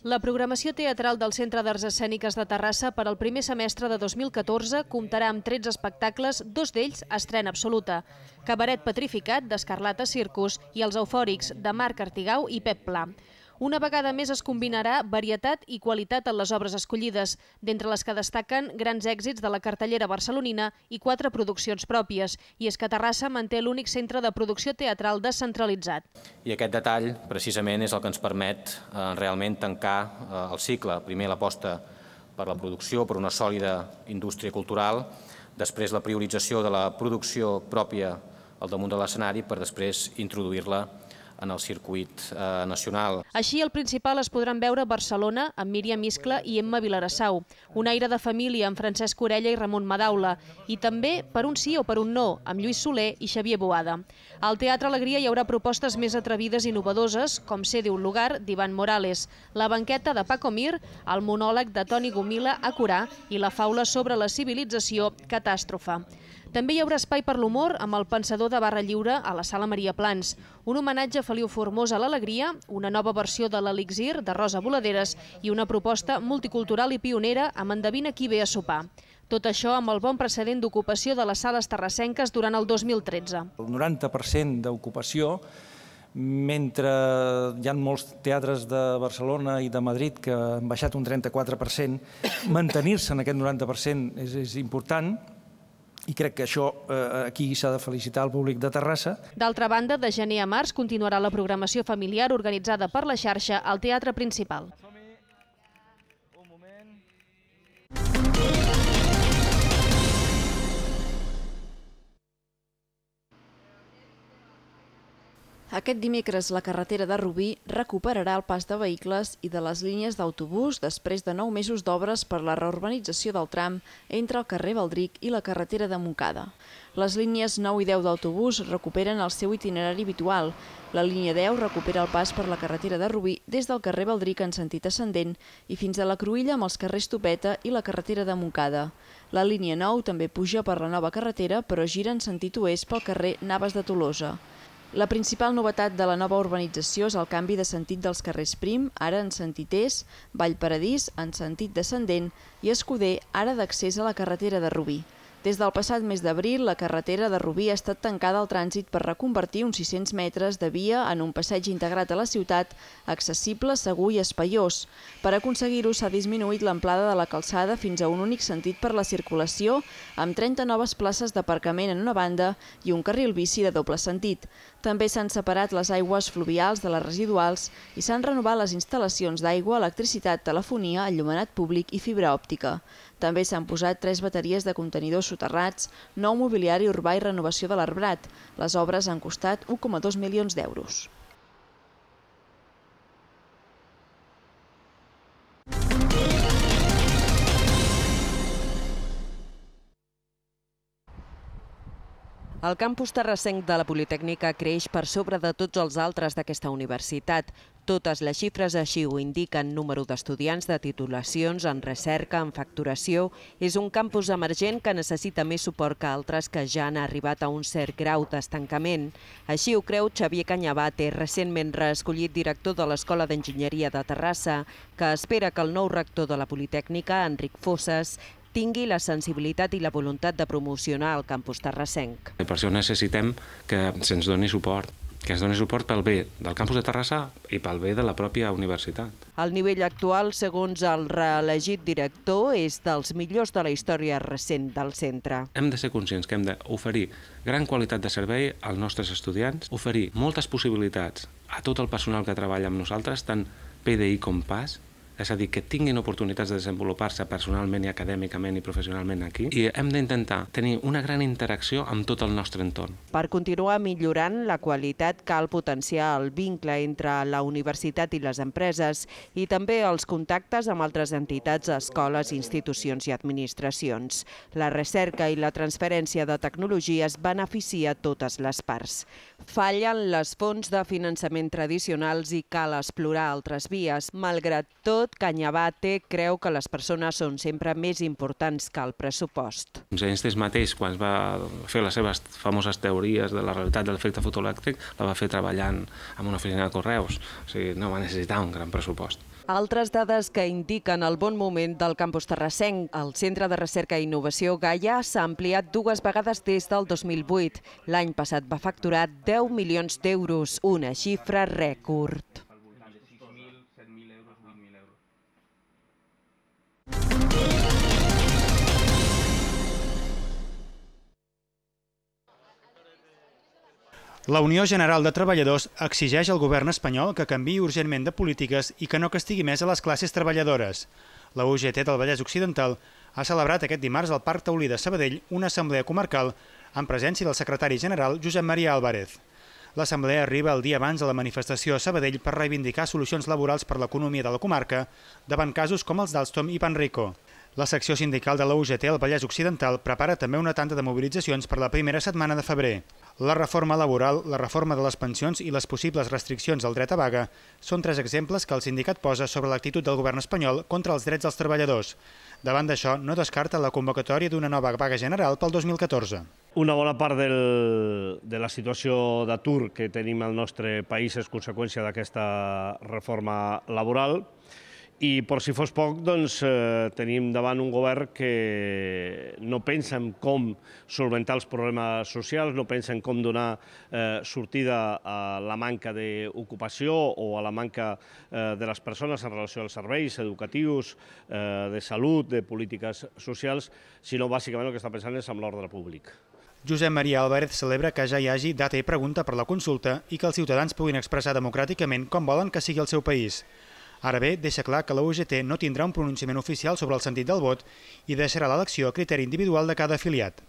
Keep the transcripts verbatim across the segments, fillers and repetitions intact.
La programació teatral del Centre d'Arts Escèniques de Terrassa per al primer semestre de dos mil catorze comptarà amb tretze espectacles, dos d'ells a estrena absoluta. Cabaret Petrificat, d'Escarlata Circus, i Els Eufòrics, de Marc Artigau i Pep Pla. Una vegada més es combinarà varietat i qualitat en les obres escollides, d'entre les que destaquen grans èxits de la cartellera barcelonina i quatre produccions pròpies. I és que Terrassa manté l'únic centre de producció teatral descentralitzat. I aquest detall, precisament, és el que ens permet realment tancar el cicle. Primer l'aposta per la producció, per una sòlida indústria cultural, després la priorització de la producció pròpia al damunt de l'escenari per després introduir-la en el circuit nacional. Així, al Principal es podran veure a Barcelona amb Míriam Iscla i Emma Vilarassau, Un aire de família amb Francesc Orella i Ramon Madaula, i també Per un sí o per un no, amb Lluís Soler i Xavier Boada. Al Teatre Alegria hi haurà propostes més atrevides i innovadores, com Ser de un lugar, d'Ivan Morales, La banqueta de Paco Mir, el monòleg de Toni Gomila a Corà i la faula sobre la civilització Catàstrofe. També hi haurà espai per l'humor amb El pensador de Barra Lliure a la Sala Maria Plans, un homenatge a Feliu Formosa a l'Alegria, una nova versió de l'Elixir de Rosa Voladeres i una proposta multicultural i pionera amb Endevina qui ve a sopar. Tot això amb el bon precedent d'ocupació de les sales terrassenques durant el dos mil tretze. El noranta per cent d'ocupació, mentre hi ha molts teatres de Barcelona i de Madrid que han baixat un trenta-quatre per cent, mantenir-se en aquest noranta per cent és, és important. I crec que això aquí s'ha de felicitar el públic de Terrassa. D'altra banda, de gener a març continuarà la programació familiar organitzada per la xarxa al Teatre Principal. Aquest dimecres la carretera de Rubí recuperarà el pas de vehicles i de les línies d'autobús després de nou mesos d'obres per la reurbanització del tram entre el carrer Baldric i la carretera de Montcada. Les línies nou i deu d'autobús recuperen el seu itinerari habitual. La línia deu recupera el pas per la carretera de Rubí des del carrer Baldric en sentit ascendent i fins a la Cruïlla amb els carrers Topeta i la carretera de Montcada. La línia nou també puja per la nova carretera però gira en sentit oest pel carrer Navas de Tolosa. La principal novetat de la nova urbanització és el canvi de sentit dels carrers Prim, ara en sentit est, Vallparadís, en sentit descendent, i Escuder, ara d'accés a la carretera de Rubí. Des del passat mes d'abril, la carretera de Rubí ha estat tancada al trànsit per reconvertir uns sis-cents metres de via en un passeig integrat a la ciutat, accessible, segur i espaiós. Per aconseguir-ho s'ha disminuït l'amplada de la calçada fins a un únic sentit per la circulació, amb trenta noves places d'aparcament en una banda i un carril bici de doble sentit. També s'han separat les aigües fluvials de les residuals i s'han renovat les instal·lacions d'aigua, electricitat, telefonia, enllumenat públic i fibra òptica. També s'han posat tres bateries de contenidors soterrats, nou mobiliari urbà i renovació de l'arbrat. Les obres han costat un coma dos milions d'euros. El campus terrassenc de la Politècnica creix per sobre de tots els altres d'aquesta universitat. Totes les xifres així ho indiquen: número d'estudiants, de titulacions, en recerca, en facturació. És un campus emergent que necessita més suport que altres que ja han arribat a un cert grau d'estancament. Així ho creu Xavier Cañabate, recentment reescollit director de l'Escola d'Enginyeria de Terrassa, que espera que el nou rector de la Politècnica, Enric Fosses, tingui la sensibilitat i la voluntat de promocionar el campus terrassenc. Per això necessitem que se'ns doni suport, que es doni suport pel bé del campus de Terrassa i pel bé de la pròpia universitat. El nivell actual, segons el reelegit director, és dels millors de la història recent del centre. Hem de ser conscients que hem d'oferir gran qualitat de servei als nostres estudiants, oferir moltes possibilitats a tot el personal que treballa amb nosaltres, tant P D I com P A S, és a dir, que tinguin oportunitats de desenvolupar-se personalment i acadèmicament i professionalment aquí. I hem d'intentar tenir una gran interacció amb tot el nostre entorn. Per continuar millorant la qualitat cal potenciar el vincle entre la universitat i les empreses i també els contactes amb altres entitats, escoles, institucions i administracions. La recerca i la transferència de tecnologies beneficia totes les parts. Fallen les fonts de finançament tradicionals i cal explorar altres vies. Malgrat tot, Cañabate creu que les persones són sempre més importants que el pressupost. Einstein mateix, quan va fer les seves famoses teories de la realitat de l'efecte fotoelèctric, la va fer treballant en una oficina de correus. O sigui, no va necessitar un gran pressupost. Altres dades que indiquen el bon moment del campus terrassenc. El Centre de Recerca i Innovació Gaia s'ha ampliat dues vegades des del dos mil vuit. L'any passat va facturar deu milions d'euros, una xifra rècord. La Unió General de Treballadors exigeix al govern espanyol que canviï urgentment de polítiques i que no castigui més a les classes treballadores. La U G T del Vallès Occidental ha celebrat aquest dimarts al Parc Taulí de Sabadell una assemblea comarcal en presència del secretari general Josep Maria Álvarez. L'assemblea arriba el dia abans de la manifestació a Sabadell per reivindicar solucions laborals per l'economia de la comarca davant casos com els d'Alstom i Panrico. La secció sindical de la U G T al Vallès Occidental prepara també una tanda de mobilitzacions per la primera setmana de febrer. La reforma laboral, la reforma de les pensions i les possibles restriccions al dret a vaga són tres exemples que el sindicat posa sobre l'actitud del govern espanyol contra els drets dels treballadors. Davant d'això, no descarta la convocatòria d'una nova vaga general pel dos mil catorze. Una bona part del, de la situació d'atur que tenim al nostre país és conseqüència d'aquesta reforma laboral. I, per si fos poc, doncs, eh, tenim davant un govern que no pensa en com solventar els problemes socials, no pensa en com donar eh, sortida a la manca d'ocupació o a la manca eh, de les persones en relació als serveis educatius, eh, de salut, de polítiques socials, sinó bàsicament el que està pensant és en l'ordre públic. Josep Maria Álvarez celebra que ja hi hagi data i pregunta per la consulta i que els ciutadans puguin expressar democràticament com volen que sigui el seu país. Ara bé, deixa clar que la U G T no tindrà un pronunciament oficial sobre el sentit del vot i deixarà l'elecció a criteri individual de cada afiliat.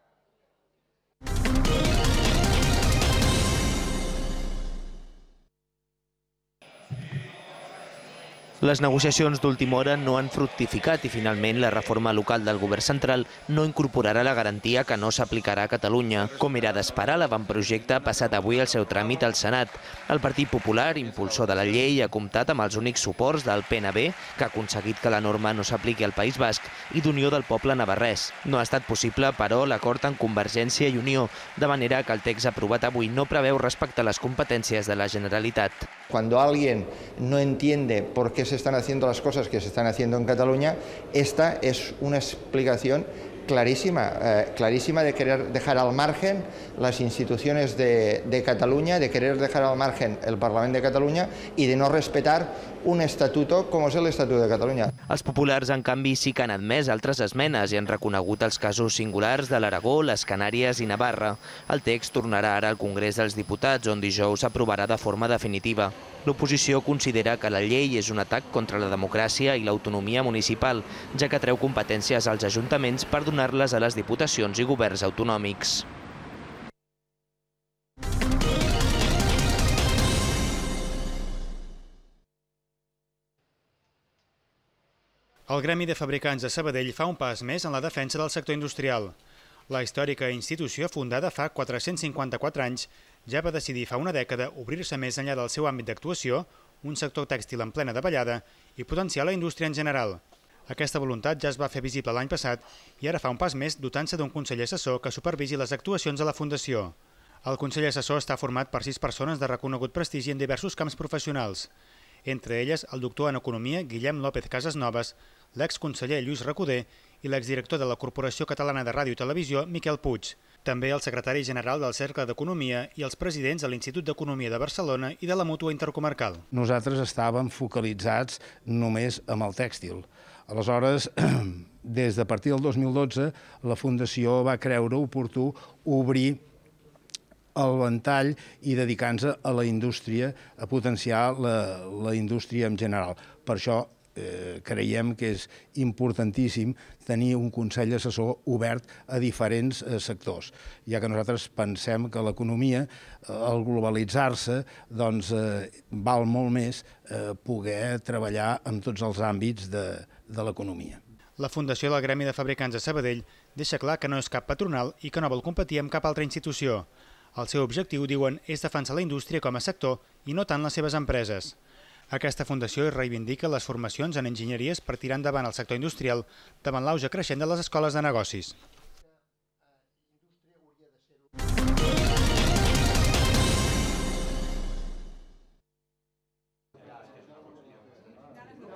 Les negociacions d'última hora no han fructificat i finalment la reforma local del govern central no incorporarà la garantia que no s'aplicarà a Catalunya. Com era d'esperar, l'avantprojecte ha passat avui el seu tràmit al Senat. El Partit Popular, impulsor de la llei, ha comptat amb els únics suports del P N B, que ha aconseguit que la norma no s'apliqui al País Basc, i d'Unió del Poble Navarrès. No ha estat possible, però, l'acord amb Convergència i Unió, de manera que el text aprovat avui no preveu respectar les competències de la Generalitat. Cuando alguien no entiende por qué se están haciendo las cosas que se están haciendo en Cataluña, esta es una explicación clarísima, eh, clarísima de querer dejar al margen las instituciones de, de Cataluña, de querer dejar al margen el Parlament de Catalunya i de no respetar un estatuto com és l'Estatut de Catalunya. Els populars, en canvi, sí que han admès altres esmenes i han reconegut els casos singulars de l'Aragó, les Canàries i Navarra. El text tornarà ara al Congrés dels Diputats, on dijous s'aprovarà de forma definitiva. L'oposició considera que la llei és un atac contra la democràcia i l'autonomia municipal, ja que treu competències als ajuntaments per donar-les a les diputacions i governs autonòmics. El Gremi de Fabricants de Sabadell fa un pas més en la defensa del sector industrial. La històrica institució, fundada fa quatre-cents cinquanta-quatre anys, ja va decidir fa una dècada obrir-se més enllà del seu àmbit d'actuació, un sector tèxtil en plena davallada, i potenciar la indústria en general. Aquesta voluntat ja es va fer visible l'any passat i ara fa un pas més dotant-se d'un consell assessor que supervisi les actuacions de la Fundació. El consell assessor està format per sis persones de reconegut prestigi en diversos camps professionals. Entre elles, el doctor en Economia Guillem López Casasnovas, l'exconseller Lluís Recoder i l'exdirector de la Corporació Catalana de Ràdio i Televisió, Miquel Puig. També el secretari general del Cercle d'Economia i els presidents de l'Institut d'Economia de Barcelona i de la Mútua Intercomarcal. Nosaltres estàvem focalitzats només amb el tèxtil. Aleshores, des de partir del dos mil dotze, la Fundació va creure oportú obrir el ventall i dedicar-nos a la indústria, a potenciar la, la indústria en general. Per això eh, creiem que és importantíssim tenir un consell assessor obert a diferents eh, sectors, ja que nosaltres pensem que l'economia, eh, al globalitzar-se, doncs, eh, val molt més eh, poder treballar en tots els àmbits de, de l'economia. La Fundació del Gremi de Fabricants de Sabadell deixa clar que no és cap patronal i que no vol competir amb cap altra institució. El seu objectiu, diuen, és defensar la indústria com a sector i no tant les seves empreses. Aquesta fundació reivindica les formacions en enginyeries per tirar endavant el sector industrial davant l'auge creixent de les escoles de negocis.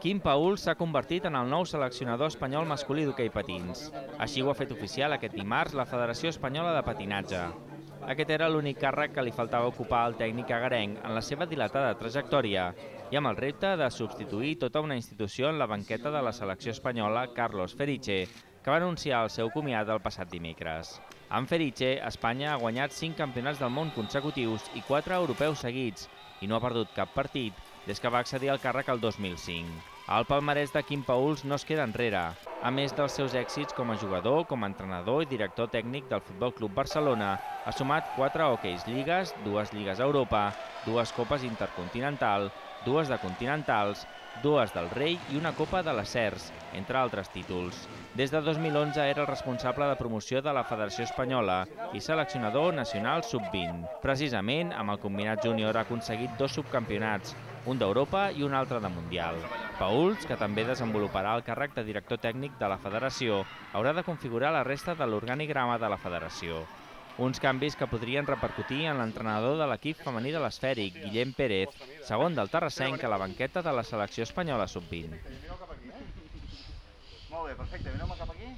Quim Paül s'ha convertit en el nou seleccionador espanyol masculí d'hoquei patins. Així ho ha fet oficial aquest dimarts la Federació Espanyola de Patinatge. Aquest era l'únic càrrec que li faltava ocupar al tècnic agarenc en la seva dilatada trajectòria i amb el repte de substituir tota una institució en la banqueta de la selecció espanyola Carlos Feriche, que va anunciar el seu comiat el passat dimecres. Amb Feriche, Espanya ha guanyat cinc campionats del món consecutius i quatre europeus seguits i no ha perdut cap partit des que va accedir al càrrec el dos mil cinc. El palmarès de Quim Paül no es queda enrere. A més dels seus èxits com a jugador, com a entrenador i director tècnic del Futbol Club Barcelona, ha sumat quatre hoqueis lligues, dues lligues a Europa, dues copes intercontinental, dues de continentals, dues del Rei i una copa de les Cers, entre altres títols. Des de dos mil onze era el responsable de promoció de la Federació Espanyola i seleccionador nacional sub vint. Precisament, amb el combinat júnior ha aconseguit dos subcampionats, un d'Europa i un altre de Mundial. Paül, que també desenvoluparà el càrrec de director tècnic de la Federació, haurà de configurar la resta de l'organigrama de la Federació. Uns canvis que podrien repercutir en l'entrenador de l'equip femení de l'Esfèric, Guillem Pérez, segon del terrassenc a la banqueta de la selecció espanyola sub vint. Molt bé, perfecte. Vineu-me cap aquí.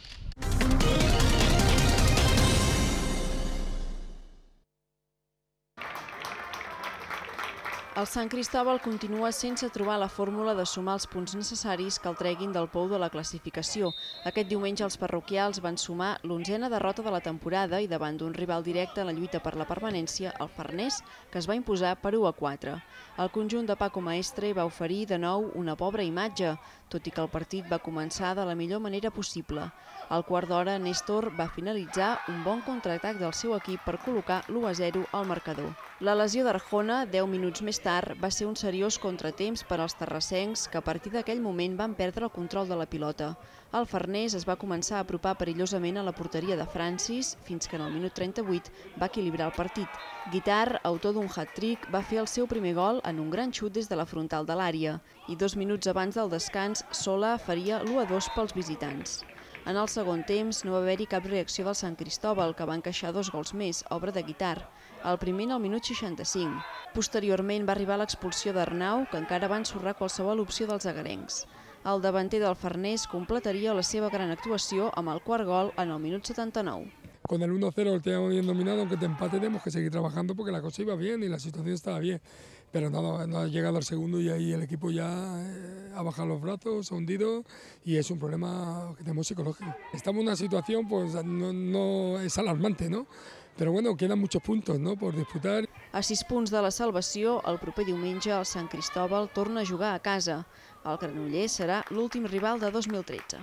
El Sant Cristòbal continua sense trobar la fórmula de sumar els punts necessaris que el treguin del pou de la classificació. Aquest diumenge els parroquials van sumar l'onzena derrota de la temporada i davant d'un rival directe en la lluita per la permanència, el Farners, que es va imposar per u a quatre. El conjunt de Paco Maestre va oferir de nou una pobra imatge, tot i que el partit va començar de la millor manera possible. Al quart d'hora, Néstor va finalitzar un bon contraatac del seu equip per col·locar l'u a zero al marcador. La lesió d'Arjona, deu minuts més tard, va ser un seriós contratemps per als terrassencs que a partir d'aquell moment van perdre el control de la pilota. El Farners es va començar a apropar perillosament a la porteria de Francis fins que en el minut trenta-vuit va equilibrar el partit. Guitart, autor d'un hat-trick, va fer el seu primer gol en un gran xut des de la frontal de l'àrea i dos minuts abans del descans Sola faria l'u a dos pels visitants. En el segon temps no va haver-hi cap reacció del Sant Cristòbal, que va encaixar dos gols més, obra de Guitart, el primer al minut seixanta-cinc. Posteriorment va arribar l'expulsió d'Arnau, que encara va ensorrar qualsevol opció dels agarencs. El davanter del Farners completaria la seva gran actuació amb el quart gol en el minut setanta-nou. Con el uno cero lo teníamos bien dominado, aunque te empate tenemos que seguir trabajando porque la cosa iba bien y la situación estaba bien. Pero no, no ha llegado el segundo y ahí el equipo ya eh, ha bajado los brazos, ha hundido y es un problema que tenemos psicológico. Estamos en una situación, pues no, no es alarmante, ¿no? Però bueno, queden muchos puntos, ¿no?, por disputar. A sis punts de la salvació, el proper diumenge el Sant Cristòbal torna a jugar a casa. El Granollers serà l'últim rival de dos mil tretze.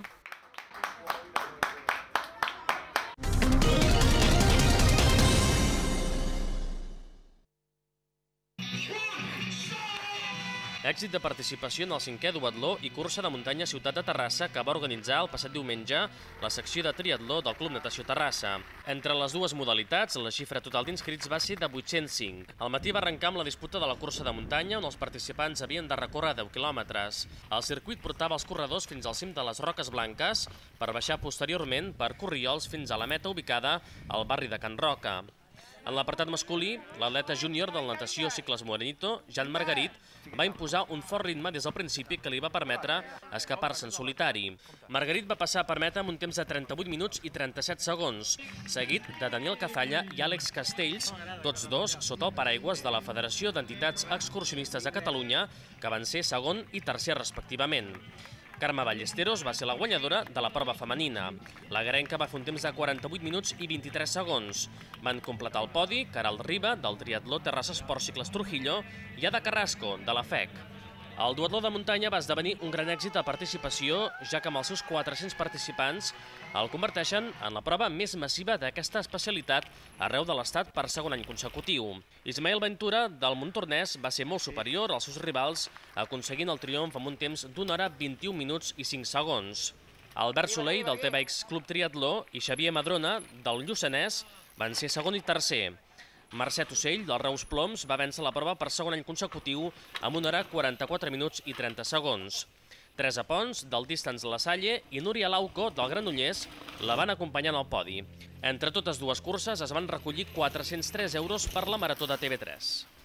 Èxit de participació en el cinquè duatló i cursa de muntanya Ciutat de Terrassa que va organitzar el passat diumenge la secció de triatló del Club Natació Terrassa. Entre les dues modalitats, la xifra total d'inscrits va ser de vuit-cents cinc. Al matí va arrencar amb la disputa de la cursa de muntanya on els participants havien de recórrer deu quilòmetres. El circuit portava els corredors fins al cim de les Roques Blanques per baixar posteriorment per Corriols fins a la meta ubicada al barri de Can Roca. En l'apartat masculí, l'atleta júnior del natació Cicles Morenito, Jan Margarit, va imposar un fort ritme des del principi que li va permetre escapar-se en solitari. Margarit va passar per meta amb un temps de trenta-vuit minuts i trenta-set segons, seguit de Daniel Cazalla i Àlex Castells, tots dos sota el paraigües de la Federació d'Entitats Excursionistes de Catalunya, que van ser segon i tercer respectivament. Carme Ballesteros va ser la guanyadora de la prova femenina. La garenca va fer un temps de quaranta-vuit minuts i vint-i-tres segons. Van completar el podi Caral Riba, del triatló Terrassa Esport Cicles Trujillo, i Ada Carrasco, de la F E C. El duatló de muntanya va esdevenir un gran èxit de participació, ja que amb els seus quatre-cents participants el converteixen en la prova més massiva d'aquesta especialitat arreu de l'Estat per segon any consecutiu. Ismael Ventura, del Montornès, va ser molt superior als seus rivals, aconseguint el triomf amb un temps d'una hora vint-i-un minuts i cinc segons. Albert Soleil, del T B X Club Triatló, i Xavier Madrona, del Lluçanès, van ser segon i tercer. Mercè Ocell, del Reus Ploms, va vèncer la prova per segon any consecutiu amb una hora quaranta-quatre minuts i trenta segons. Teresa Pons, del Distance La Salle, i Núria Lauco, del Granollers, la van acompanyar en el podi. Entre totes dues curses es van recollir quatre-cents tres euros per la Marató de T V tres.